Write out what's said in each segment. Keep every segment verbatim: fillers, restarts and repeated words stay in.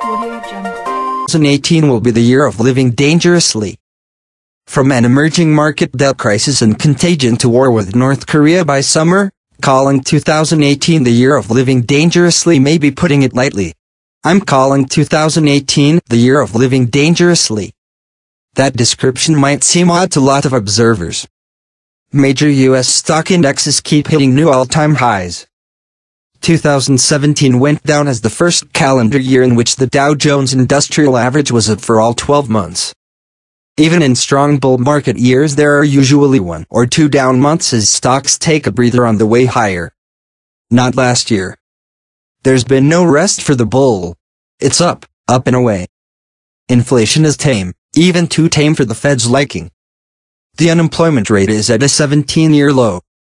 Audio Jungle. twenty eighteen will be the year of living dangerously. From an emerging market debt crisis and contagion to war with North Korea by summer, calling two thousand eighteen the year of living dangerously may be putting it lightly. I'm calling two thousand eighteen the year of living dangerously. That description might seem odd to a lot of observers. Major U S stock indexes keep hitting new all-time highs. two thousand seventeen went down as the first calendar year in which the Dow Jones Industrial Average was up for all twelve months. Even in strong bull market years there are usually one or two down months as stocks take a breather on the way higher. Not last year. There's been no rest for the bull. It's up, up and away. Inflation is tame, even too tame for the Fed's liking. The unemployment rate is at a seventeen-year low.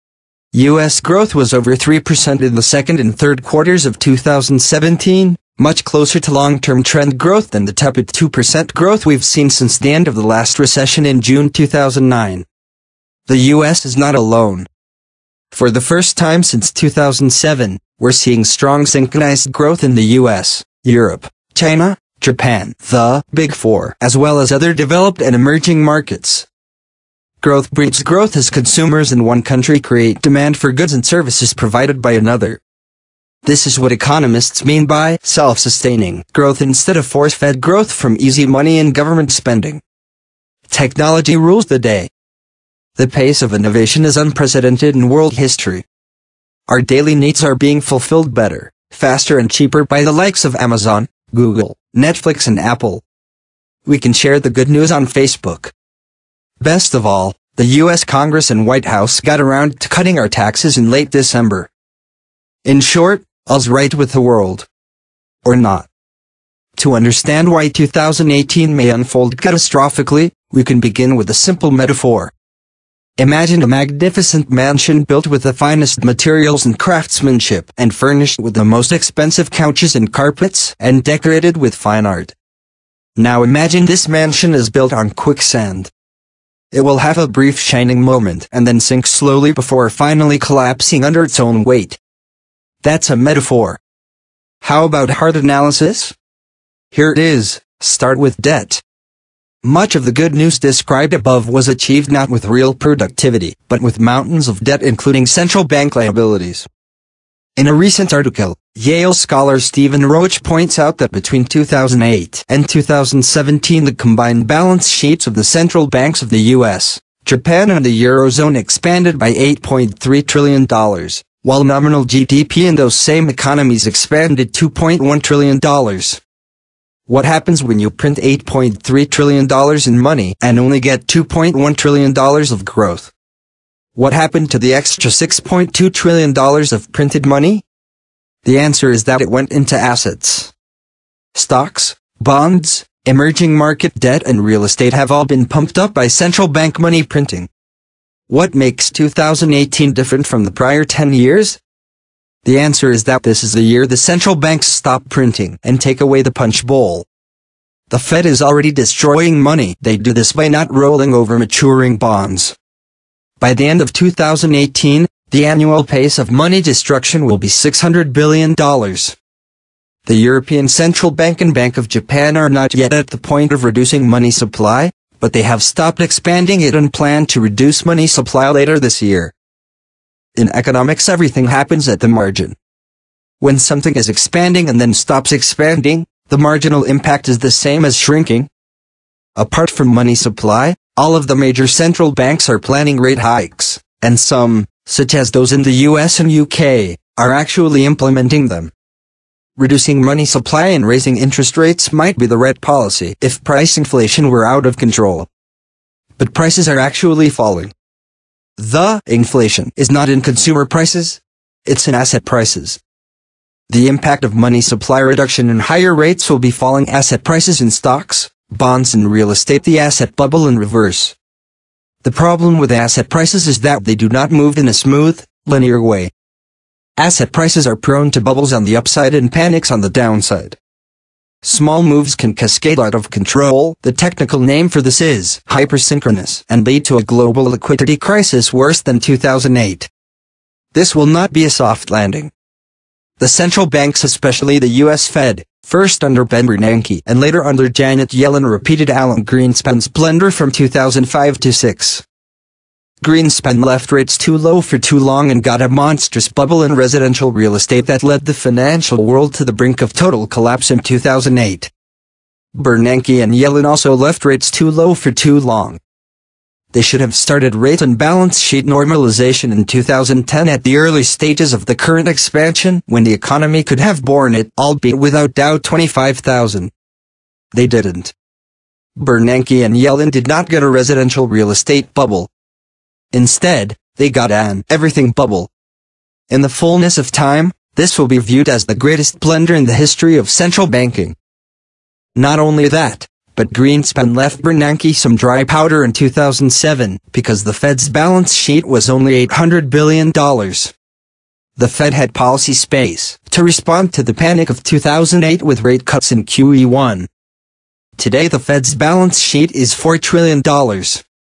U S growth was over three percent in the second and third quarters of two thousand seventeen, much closer to long-term trend growth than the tepid two percent growth we've seen since the end of the last recession in June two thousand nine. The U S is not alone. For the first time since two thousand seven, we're seeing strong synchronized growth in the U S, Europe, China, Japan, the Big Four, as well as other developed and emerging markets. Growth breeds growth as consumers in one country create demand for goods and services provided by another. This is what economists mean by self-sustaining growth instead of force-fed growth from easy money and government spending. Technology rules the day. The pace of innovation is unprecedented in world history. Our daily needs are being fulfilled better, faster and cheaper by the likes of Amazon, Google, Netflix and Apple. We can share the good news on Facebook. Best of all, the U S Congress and White House got around to cutting our taxes in late December. In short, all's right with the world. Or not. To understand why two thousand eighteen may unfold catastrophically, we can begin with a simple metaphor. Imagine a magnificent mansion built with the finest materials and craftsmanship and furnished with the most expensive couches and carpets and decorated with fine art. Now imagine this mansion is built on quicksand. It will have a brief shining moment and then sink slowly before finally collapsing under its own weight. That's a metaphor. How about hard analysis? Here it is. Start with debt. Much of the good news described above was achieved not with real productivity, but with mountains of debt including central bank liabilities. In a recent article, Yale scholar Stephen Roach points out that between two thousand eight and two thousand seventeen the combined balance sheets of the central banks of the U S, Japan and the Eurozone expanded by eight point three trillion dollars, while nominal G D P in those same economies expanded two point one trillion dollars. What happens when you print eight point three trillion dollars in money and only get two point one trillion dollars of growth? What happened to the extra six point two trillion dollars of printed money? The answer is that it went into assets. Stocks, bonds, emerging market debt and real estate have all been pumped up by central bank money printing. What makes two thousand eighteen different from the prior ten years? The answer is that this is the year the central banks stop printing and take away the punch bowl. The Fed is already destroying money. They do this by not rolling over maturing bonds. By the end of two thousand eighteen, the annual pace of money destruction will be six hundred billion dollars. The European Central Bank and Bank of Japan are not yet at the point of reducing money supply, but they have stopped expanding it and plan to reduce money supply later this year. In economics, everything happens at the margin. When something is expanding and then stops expanding, the marginal impact is the same as shrinking. Apart from money supply, all of the major central banks are planning rate hikes, and some, such as those in the U S and U K, are actually implementing them. Reducing money supply and raising interest rates might be the right policy if price inflation were out of control. But prices are actually falling. The inflation is not in consumer prices, it's in asset prices. The impact of money supply reduction and higher rates will be falling asset prices in stocks, bonds and real estate, the asset bubble in reverse. The problem with asset prices is that they do not move in a smooth, linear way. Asset prices are prone to bubbles on the upside and panics on the downside. Small moves can cascade out of control. The technical name for this is hypersynchronous and lead to a global liquidity crisis worse than two thousand eight. This will not be a soft landing. The central banks, especially the U S Fed, First under Ben Bernanke and later under Janet Yellen repeated Alan Greenspan's blunder from two thousand five to six. Greenspan left rates too low for too long and got a monstrous bubble in residential real estate that led the financial world to the brink of total collapse in two thousand eight. Bernanke and Yellen also left rates too low for too long. They should have started rate and balance sheet normalization in two thousand ten at the early stages of the current expansion when the economy could have borne it, albeit without Dow twenty-five thousand. They didn't. Bernanke and Yellen did not get a residential real estate bubble. Instead, they got an everything bubble. In the fullness of time, this will be viewed as the greatest blunder in the history of central banking. Not only that, but Greenspan left Bernanke some dry powder in two thousand seven, because the Fed's balance sheet was only eight hundred billion dollars. The Fed had policy space to respond to the panic of two thousand eight with rate cuts in Q E one. Today the Fed's balance sheet is four trillion dollars.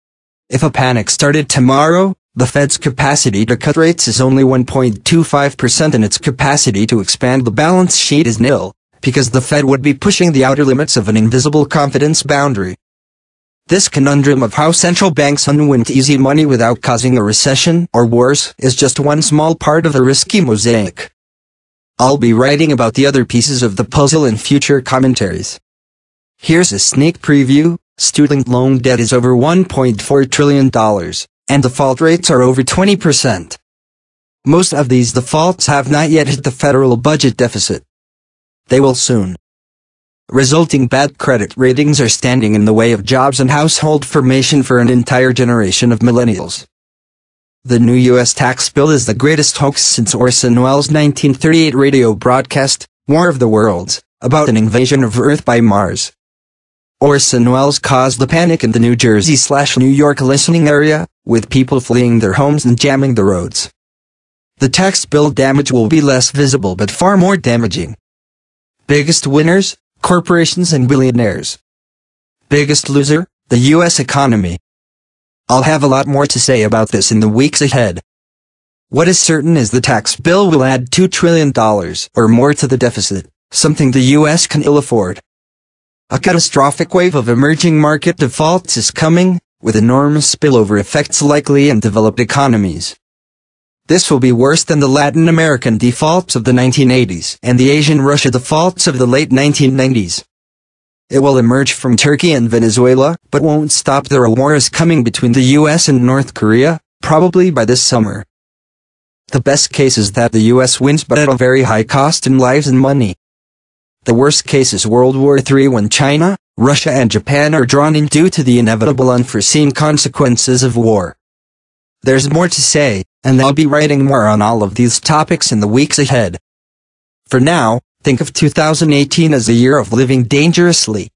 If a panic started tomorrow, the Fed's capacity to cut rates is only one point two five percent and its capacity to expand the balance sheet is nil, because the Fed would be pushing the outer limits of an invisible confidence boundary. This conundrum of how central banks unwind easy money without causing a recession, or worse, is just one small part of the risky mosaic. I'll be writing about the other pieces of the puzzle in future commentaries. Here's a sneak preview: student loan debt is over one point four trillion dollars, and default rates are over twenty percent. Most of these defaults have not yet hit the federal budget deficit. They will soon. Resulting bad credit ratings are standing in the way of jobs and household formation for an entire generation of millennials. The new U S tax bill is the greatest hoax since Orson Welles' nineteen thirty-eight radio broadcast, War of the Worlds, about an invasion of Earth by Mars. Orson Welles caused the panic in the New Jersey slash New York listening area, with people fleeing their homes and jamming the roads. The tax bill damage will be less visible but far more damaging. Biggest winners, corporations and billionaires. Biggest loser, the U S economy. I'll have a lot more to say about this in the weeks ahead. What is certain is the tax bill will add two trillion dollars or more to the deficit, something the U S can ill afford. A catastrophic wave of emerging market defaults is coming, with enormous spillover effects likely in developed economies. This will be worse than the Latin American defaults of the nineteen eighties and the Asian Russia defaults of the late nineteen nineties. It will emerge from Turkey and Venezuela, but won't stop. There a war is coming between the U S and North Korea, probably by this summer. The best case is that the U S wins, but at a very high cost in lives and money. The worst case is World War Three, when China, Russia and Japan are drawn in due to the inevitable unforeseen consequences of war. There's more to say, and I'll be writing more on all of these topics in the weeks ahead. For now, think of two thousand eighteen as a year of living dangerously.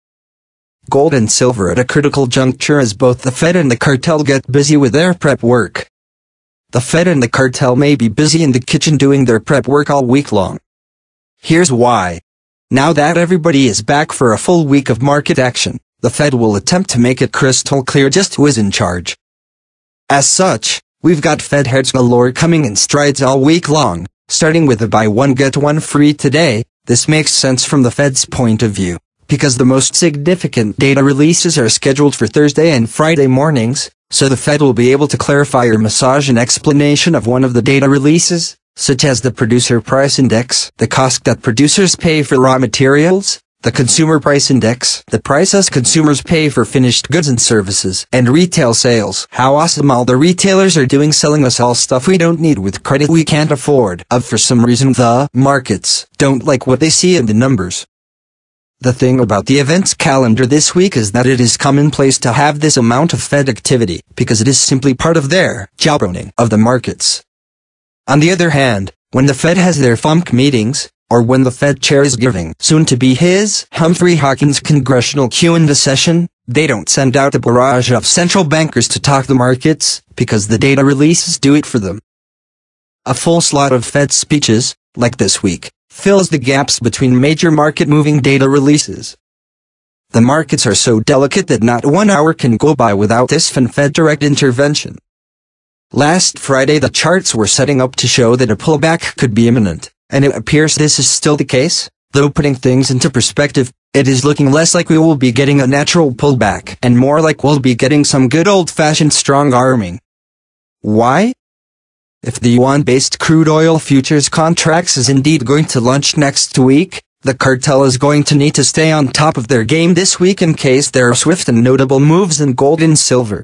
Gold and silver at a critical juncture as both the Fed and the cartel get busy with their prep work. The Fed and the cartel may be busy in the kitchen doing their prep work all week long. Here's why. Now that everybody is back for a full week of market action, the Fed will attempt to make it crystal clear just who is in charge. As such, we've got Fed heads galore coming in strides all week long, starting with the buy one get one free today. This makes sense from the Fed's point of view, because the most significant data releases are scheduled for Thursday and Friday mornings, so the Fed will be able to clarify or massage an explanation of one of the data releases, such as the Producer Price Index, the cost that producers pay for raw materials, the Consumer Price Index, the prices consumers pay for finished goods and services, and retail sales. How awesome all the retailers are doing selling us all stuff we don't need with credit we can't afford. Of for some reason the markets don't like what they see in the numbers. The thing about the events calendar this week is that it is commonplace to have this amount of Fed activity, because it is simply part of their jawboning of the markets. On the other hand, when the Fed has their F O M C meetings, or when the Fed chair is giving soon to be his Humphrey Hawkins congressional Q and A session, they don't send out a barrage of central bankers to talk the markets, because the data releases do it for them. A full slot of Fed speeches, like this week, fills the gaps between major market-moving data releases. The markets are so delicate that not one hour can go by without this Fed direct intervention. Last Friday the charts were setting up to show that a pullback could be imminent, and it appears this is still the case, Though putting things into perspective, it is looking less like we will be getting a natural pullback and more like we'll be getting some good old-fashioned strong arming. Why? If the yuan-based crude oil futures contracts is indeed going to launch next week, the cartel is going to need to stay on top of their game this week in case there are swift and notable moves in gold and silver.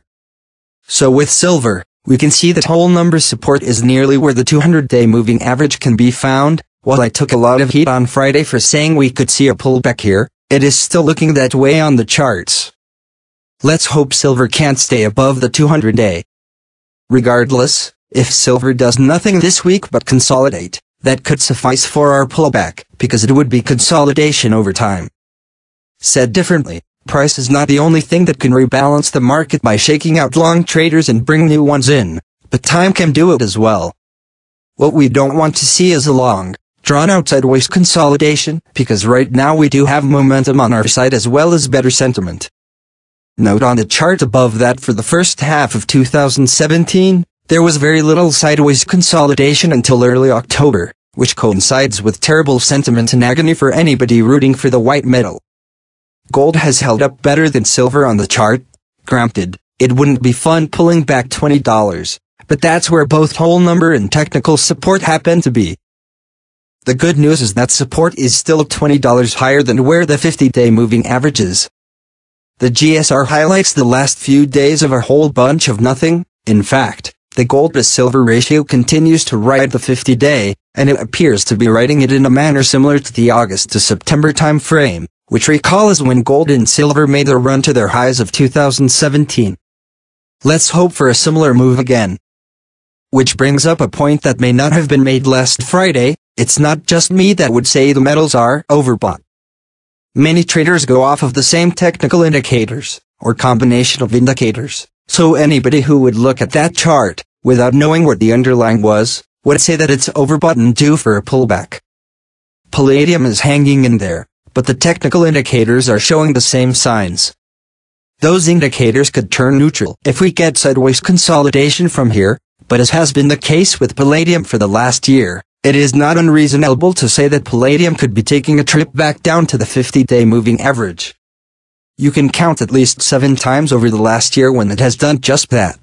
So with silver, we can see that whole number support is nearly where the two hundred day moving average can be found. While I took a lot of heat on Friday for saying we could see a pullback here, it is still looking that way on the charts. Let's hope silver can't stay above the two hundred day. Regardless, if silver does nothing this week but consolidate, that could suffice for our pullback, because it would be consolidation over time. Said differently, price is not the only thing that can rebalance the market by shaking out long traders and bring new ones in, but time can do it as well. What we don't want to see is a long, drawn-out sideways consolidation, because right now we do have momentum on our side as well as better sentiment. Note on the chart above that for the first half of two thousand seventeen, there was very little sideways consolidation until early October, which coincides with terrible sentiment and agony for anybody rooting for the white metal. Gold has held up better than silver on the chart. Granted, it wouldn't be fun pulling back twenty dollars, but that's where both whole number and technical support happen to be. The good news is that support is still twenty dollars higher than where the fifty day moving average is. The G S R highlights the last few days of a whole bunch of nothing. In fact, the gold to silver ratio continues to ride the fifty day, and it appears to be riding it in a manner similar to the August to September time frame, which recall is when gold and silver made their run to their highs of two thousand seventeen. Let's hope for a similar move again. Which brings up a point that may not have been made last Friday. It's not just me that would say the metals are overbought. Many traders go off of the same technical indicators, or combination of indicators, so anybody who would look at that chart, without knowing what the underlying was, would say that it's overbought and due for a pullback. Palladium is hanging in there, but the technical indicators are showing the same signs. Those indicators could turn neutral if we get sideways consolidation from here, but as has been the case with palladium for the last year, it is not unreasonable to say that palladium could be taking a trip back down to the fifty day moving average. You can count at least seven times over the last year when it has done just that.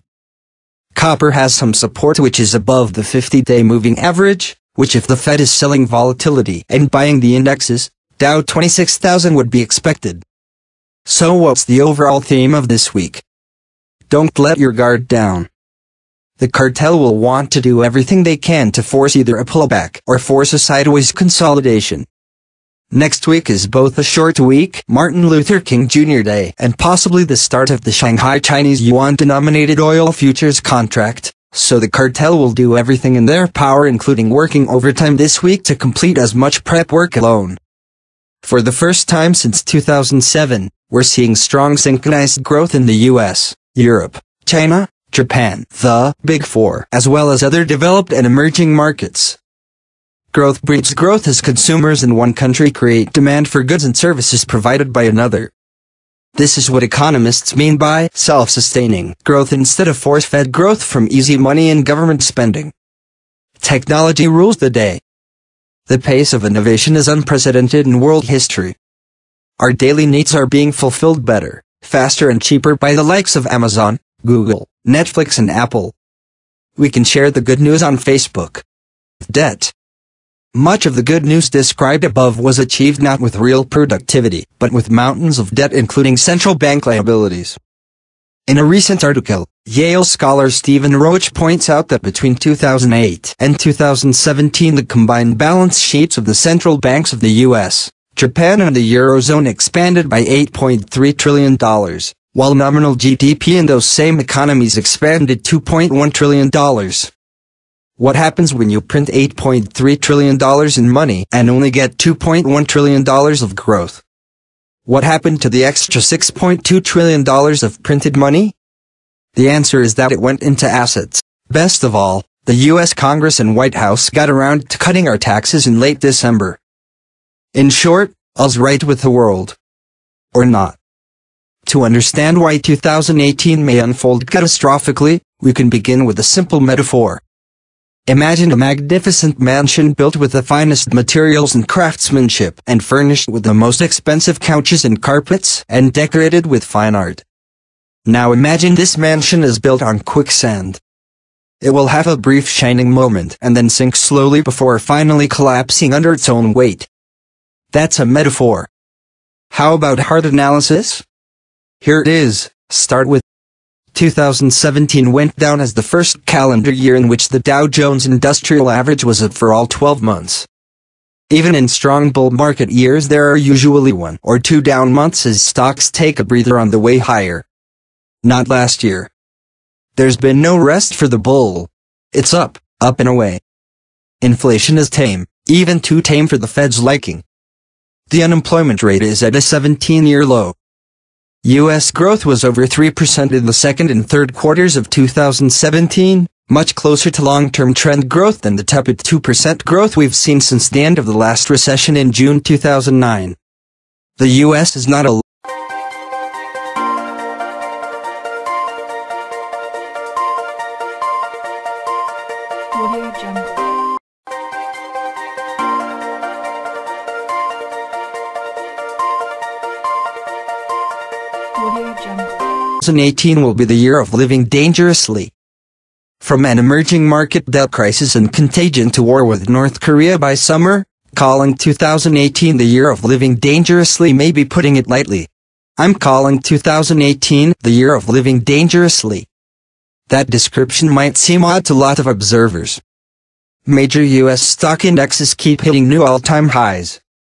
Copper has some support which is above the fifty day moving average, which if the Fed is selling volatility and buying the indexes, Dow twenty-six thousand would be expected. So what's the overall theme of this week? Don't let your guard down. The cartel will want to do everything they can to force either a pullback or force a sideways consolidation. Next week is both a short week, Martin Luther King Junior Day, and possibly the start of the Shanghai Chinese yuan-denominated oil futures contract, so the cartel will do everything in their power including working overtime this week to complete as much prep work alone. For the first time since two thousand seven, we're seeing strong synchronized growth in the U S, Europe, China, Japan, the Big Four, as well as other developed and emerging markets. Growth breeds growth as consumers in one country create demand for goods and services provided by another. This is what economists mean by self-sustaining growth instead of force-fed growth from easy money and government spending. Technology rules the day. The pace of innovation is unprecedented in world history. Our daily needs are being fulfilled better, faster and cheaper by the likes of Amazon, Google, Netflix and Apple. We can share the good news on Facebook. Debt. Much of the good news described above was achieved not with real productivity, but with mountains of debt including central bank liabilities. In a recent article, Yale scholar Stephen Roach points out that between two thousand eight and two thousand seventeen the combined balance sheets of the central banks of the U S, Japan and the Eurozone expanded by eight point three trillion dollars, while nominal G D P in those same economies expanded two point one trillion dollars. What happens when you print eight point three trillion dollars in money and only get two point one trillion dollars of growth? What happened to the extra six point two trillion dollars of printed money? The answer is that it went into assets. Best of all, the U S Congress and White House got around to cutting our taxes in late December. In short, all's right with the world. Or not. To understand why two thousand eighteen may unfold catastrophically, we can begin with a simple metaphor. Imagine a magnificent mansion built with the finest materials and craftsmanship and furnished with the most expensive couches and carpets and decorated with fine art. Now imagine this mansion is built on quicksand. It will have a brief shining moment and then sink slowly before finally collapsing under its own weight. That's a metaphor. How about hard analysis? Here it is. Start with two thousand seventeen went down as the first calendar year in which the Dow Jones Industrial Average was up for all twelve months. Even in strong bull market years there are usually one or two down months as stocks take a breather on the way higher. Not last year. There's been no rest for the bull. It's up, up and away. Inflation is tame, even too tame for the Fed's liking. The unemployment rate is at a seventeen-year low. U S growth was over three percent in the second and third quarters of two thousand seventeen, much closer to long-term trend growth than the tepid two percent growth we've seen since the end of the last recession in June two thousand nine. The U S is not a Audio Jungle. Audio Jungle. twenty eighteen will be the year of living dangerously. From an emerging market debt crisis and contagion to war with North Korea by summer, calling two thousand eighteen the year of living dangerously may be putting it lightly. I'm calling two thousand eighteen the year of living dangerously. That description might seem odd to a lot of observers. Major U S stock indexes keep hitting new all-time highs,